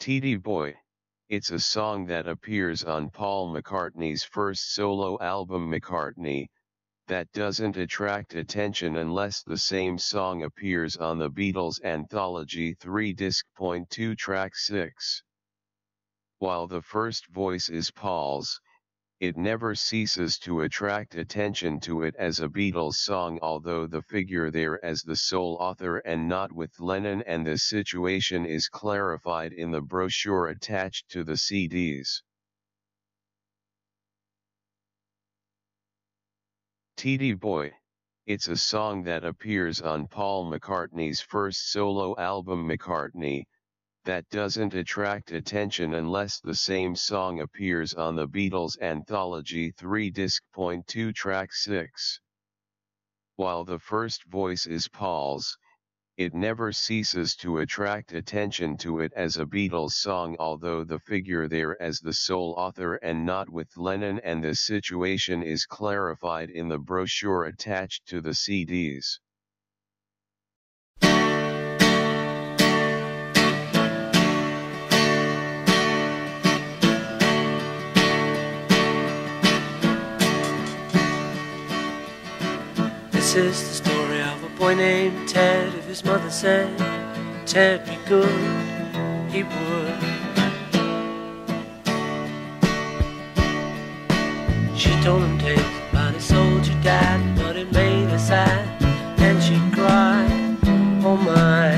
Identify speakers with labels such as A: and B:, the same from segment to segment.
A: Teddy Boy. It's a song that appears on Paul McCartney's first solo album McCartney, that doesn't attract attention unless the same song appears on the Beatles Anthology 3 disc. 2 track 6. While the first voice is Paul's, it never ceases to attract attention to it as a Beatles song, although the figure there as the sole author and not with Lennon, and the situation is clarified in the brochure attached to the CDs. Teddy Boy. It's a song that appears on Paul McCartney's first solo album McCartney, that doesn't attract attention unless the same song appears on the Beatles Anthology 3 disc. 2 track 6. While the first voice is Paul's, it never ceases to attract attention to it as a Beatles song, although the figure there as the sole author and not with Lennon, and the situation is clarified in the brochure attached to the CDs.
B: This is the story of a boy named Ted. If his mother said Ted be good, he would. She told him tales about his soldier dad, but it made her sad, and she'd cry, oh my.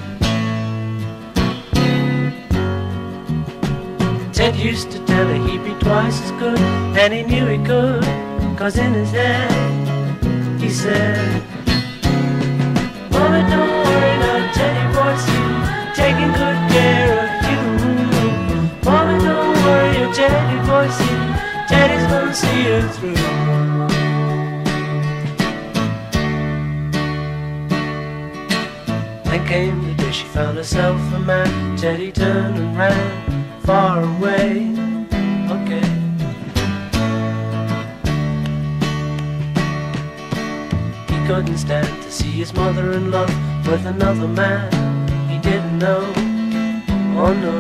B: Ted used to tell her he'd be twice as good, and he knew he could, 'cause in his head he said, Mama, don't worry now, Teddy boy's taking good care of you. Mama, don't worry, your Teddy boy's Teddy's gonna see you through. Then came the day she found herself a man. Teddy turned and ran far away. Okay. Couldn't stand to see his mother in love with another man he didn't know, oh no.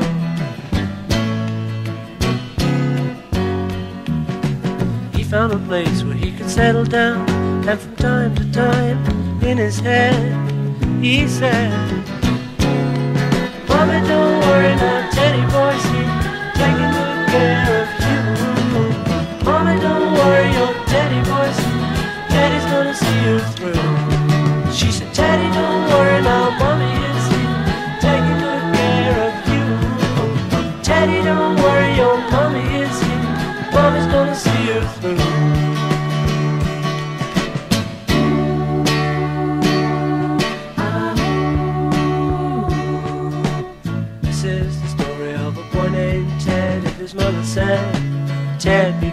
B: He found a place where he could settle down, and from time to time in his head he said, Mommy, don't worry now, Teddy boy's taking good care of you. Mommy, don't worry, your Teddy boy's Teddy's gonna see you through. She said, Teddy, don't worry now, Mommy is here, taking good care of you. Teddy, don't worry, your Mommy is here, Mommy's gonna see you through. This is the story of a boy named Ted. If his mother said Ted be